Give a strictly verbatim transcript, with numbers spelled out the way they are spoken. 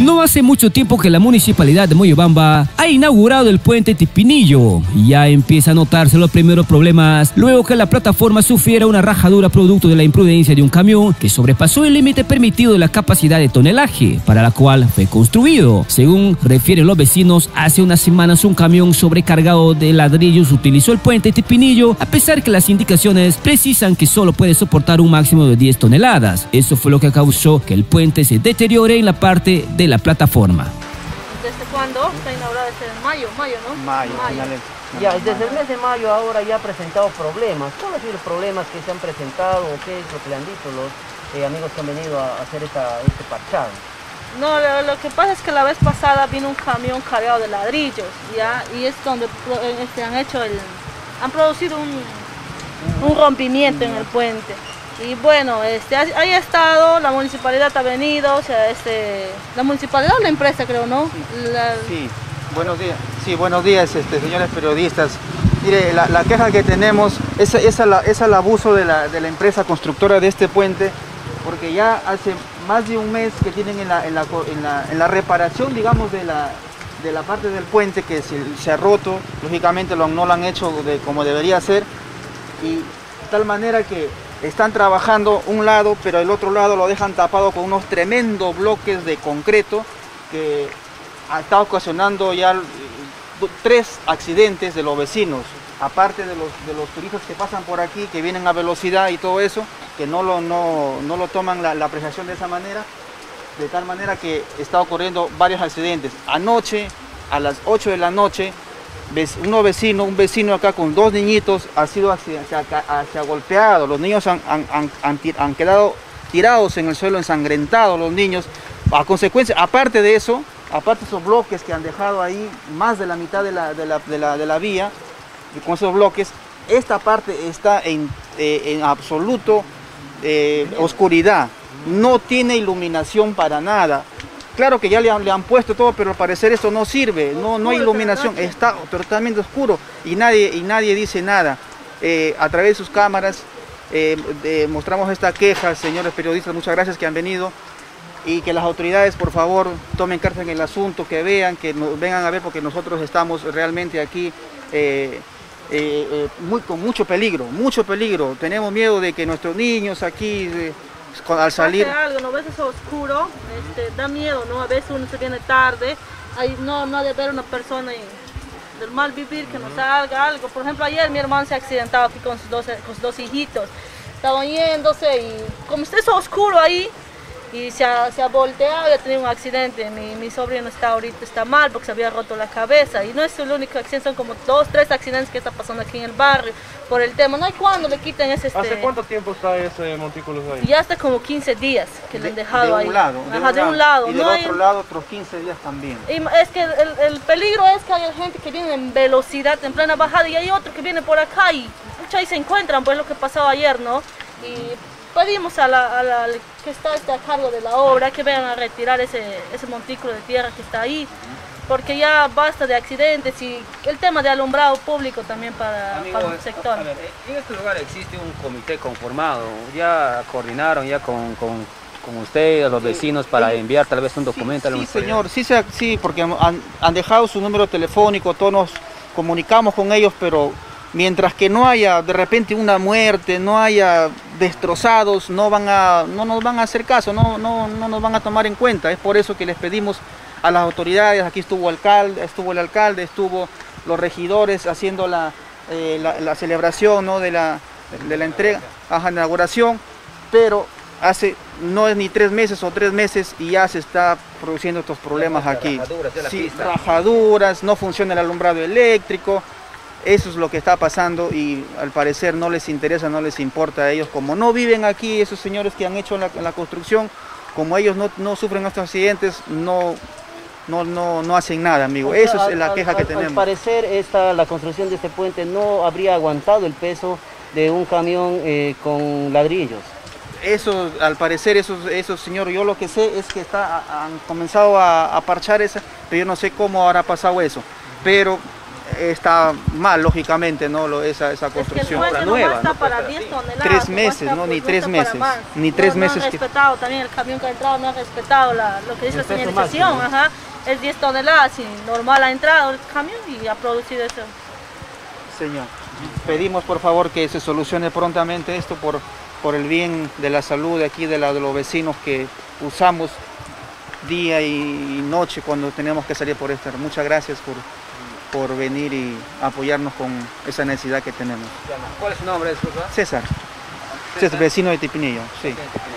No hace mucho tiempo que la municipalidad de Moyobamba ha inaugurado el puente Tipinillo y ya empieza a notarse los primeros problemas luego que la plataforma sufriera una rajadura producto de la imprudencia de un camión que sobrepasó el límite permitido de la capacidad de tonelaje para la cual fue construido. Según refieren los vecinos, hace unas semanas un camión sobrecargado de ladrillos utilizó el puente Tipinillo a pesar que las indicaciones precisan que solo puede soportar un máximo de diez toneladas. Eso fue lo que causó que el puente se deteriore en la parte de la plataforma. ¿Desde cuándo? Está inaugurado desde mayo, mayo, ¿no? Mayo, mayo. Ya, desde el mes de mayo ahora ya ha presentado problemas. ¿Cuáles han sido los problemas que se han presentado o qué es lo que le han dicho los eh, amigos que han venido a hacer esta, este parchado? No, lo, lo que pasa es que la vez pasada vino un camión cargado de ladrillos, ¿ya? Y es donde este, han hecho el... han producido un, un rompimiento en el puente. Y bueno, este, ahí ha estado, la municipalidad ha venido, o sea, este, la municipalidad o la empresa creo, ¿no? Sí, la... sí. Buenos días, sí, buenos días este, señores periodistas. Mire, la, la queja que tenemos es, es, el, es el abuso de la, de la empresa constructora de este puente, porque ya hace más de un mes que tienen en la, en la, en la, en la reparación, digamos, de la, de la parte del puente que se, se ha roto, lógicamente lo, no lo han hecho de, como debería ser, y de tal manera que están trabajando un lado, pero el otro lado lo dejan tapado con unos tremendos bloques de concreto que ha estado ocasionando ya tres accidentes de los vecinos, aparte de los, de los turistas que pasan por aquí, que vienen a velocidad y todo eso, que no lo, no, no lo toman la, la apreciación de esa manera, de tal manera que está ocurriendo varios accidentes. Anoche, a las ocho de la noche, uno vecino, un vecino acá con dos niñitos ha sido se ha, se ha golpeado, los niños han, han, han, han quedado tirados en el suelo, ensangrentados los niños, a consecuencia, aparte de eso, aparte de esos bloques que han dejado ahí más de la mitad de la, de la, de la, de la vía, y con esos bloques, esta parte está en, eh, en absoluto eh, oscuridad, no tiene iluminación para nada. Claro que ya le han, le han puesto todo, pero al parecer esto no sirve, no, no hay iluminación, está totalmente oscuro y nadie, y nadie dice nada. Eh, a través de sus cámaras eh, eh, mostramos esta queja, señores periodistas, muchas gracias que han venido, y que las autoridades por favor tomen carta en el asunto, que vean, que nos vengan a ver, porque nosotros estamos realmente aquí eh, eh, eh, muy, con mucho peligro, mucho peligro. Tenemos miedo de que nuestros niños aquí... Eh, al salir pase algo, ¿no? A veces es oscuro, este, da miedo, ¿no? A veces uno se viene tarde, hay, no, no ha de haber una persona y, del mal vivir que nos salga algo. Por ejemplo, ayer mi hermano se ha accidentado aquí con sus dos, con sus dos hijitos, estaban yéndose y como está eso oscuro ahí y se ha, se ha volteado y ha tenido un accidente. Mi, mi sobrino está ahorita está mal porque se había roto la cabeza y no es el único accidente, son como dos, tres accidentes que está pasando aquí en el barrio por el tema. No hay cuándo le quiten ese... Este... ¿Hace cuánto tiempo está ese montículo ahí? Ya hasta como quince días que le han dejado ahí. De un lado, de, Ajá, un, de un lado. Y no del hay... otro lado otros quince días también. Y es que el, el peligro es que hay gente que viene en velocidad, en plena bajada, y hay otro que viene por acá y muchos ahí se encuentran, pues lo que pasaba ayer, ¿no? Y pedimos a la, a la que está este, a cargo de la obra que vengan a retirar ese, ese montículo de tierra que está ahí, porque ya basta de accidentes y el tema de alumbrado público también para, Amigo, para el sector. A ver, en este lugar existe un comité conformado, ya coordinaron ya con, con, con ustedes, los vecinos, para sí, enviar tal vez un documento. Sí, sí señor, sí, sí, porque han, han dejado su número telefónico, todos nos comunicamos con ellos, pero mientras que no haya de repente una muerte, no haya destrozados, no, van a, no nos van a hacer caso, no, no, no nos van a tomar en cuenta. Es por eso que les pedimos a las autoridades, aquí estuvo, alcalde, estuvo el alcalde, estuvo los regidores haciendo la, eh, la, la celebración, ¿no? de, la, de la entrega, a la inauguración, pero hace no es ni tres meses o tres meses y ya se está produciendo estos problemas aquí. Rajaduras, sí, rajaduras, no funciona el alumbrado eléctrico. Eso es lo que está pasando y al parecer no les interesa, no les importa a ellos. Como no viven aquí, esos señores que han hecho la, la construcción, como ellos no, no sufren estos accidentes, no, no, no, no hacen nada, amigo. O sea, Eso es la al, queja al, que tenemos. Al parecer esta, la construcción de este puente no habría aguantado el peso de un camión eh, con ladrillos. Eso, al parecer, esos, esos señores, yo lo que sé es que está, han comenzado a, a parchar esa, pero yo no sé cómo habrá pasado eso. Pero está mal, lógicamente, ¿no? Lo, esa, esa construcción. Es que el puente nueva, está no para puede diez ser toneladas. Tres meses, no, ni tres meses, ni tres meses No ha que- respetado también, el camión que ha entrado no ha respetado la, lo que dice la señalización, ajá. Es diez toneladas y normal ha entrado el camión y ha producido eso. Señor, pedimos por favor que se solucione prontamente esto por, por el bien de la salud de aquí, de, la, de los vecinos que usamos día y noche cuando tenemos que salir por esto. Muchas gracias por, por venir y apoyarnos con esa necesidad que tenemos. ¿Cuál es su nombre, disculpa? César, César, vecino de Tipinillo, sí. Sí.